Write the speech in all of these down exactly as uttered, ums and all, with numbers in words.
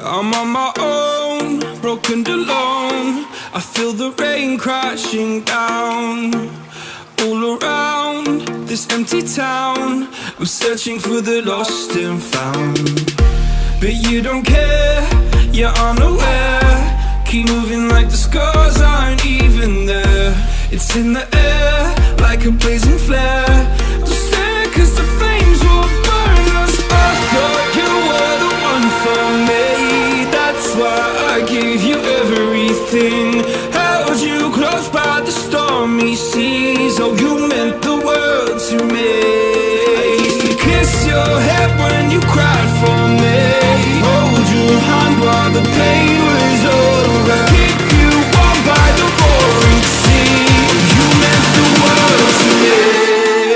I'm on my own, broken and alone. I feel the rain crashing down all around this empty town. I'm searching for the lost and found, but you don't care, you're unaware. Keep moving like the scars aren't even there. It's in the air like a blazing flare. Don't stare cause the flames will burn us. I thought you were the one for me, that's why I gave you everything. Held you close by the stormy seas. Oh, you meant the world to me. I used to kiss your head when you cried for me, hold your hand while the pain was over, keep you warm by the roaring sea. Oh, you meant the world to me.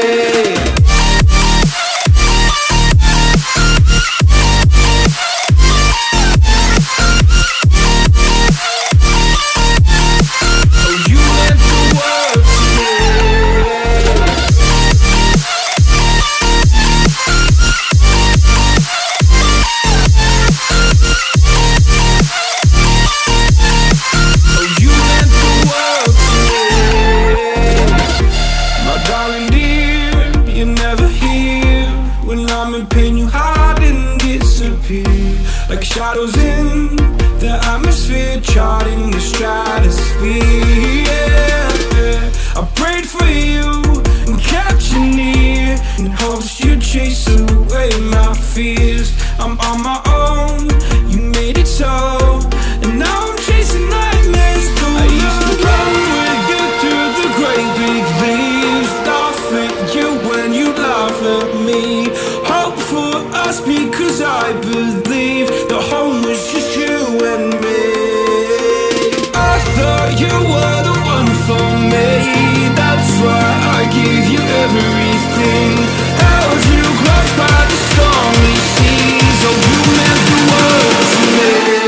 Like shadows in the atmosphere, charting the stratosphere. Yeah. I prayed for you and kept you near in hopes you'd chase away my fears. I'm on my own, you made it so, and now I'm chasing nightmares too. I used to run with you through the great big leaves, laugh at you when you laugh at me. Hope for us because I believe the home was just you and me. I thought you were the one for me, that's why I gave you everything. Held you close by the stormy seas. Oh, you meant the world to me.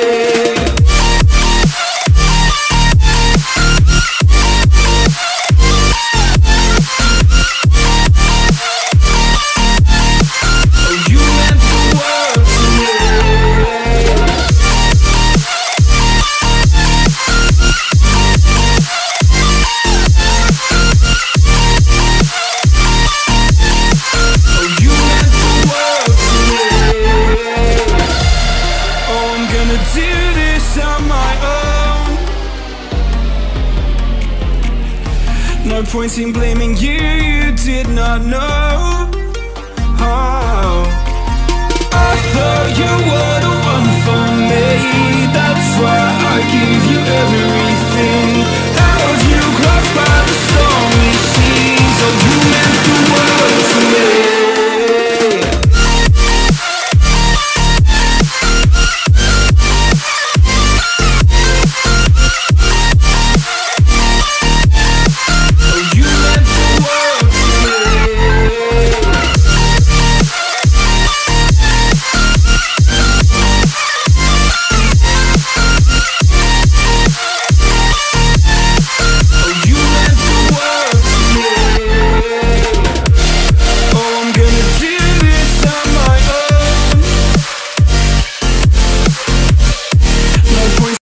No point in blaming you, you did not know. Oh, I thought you would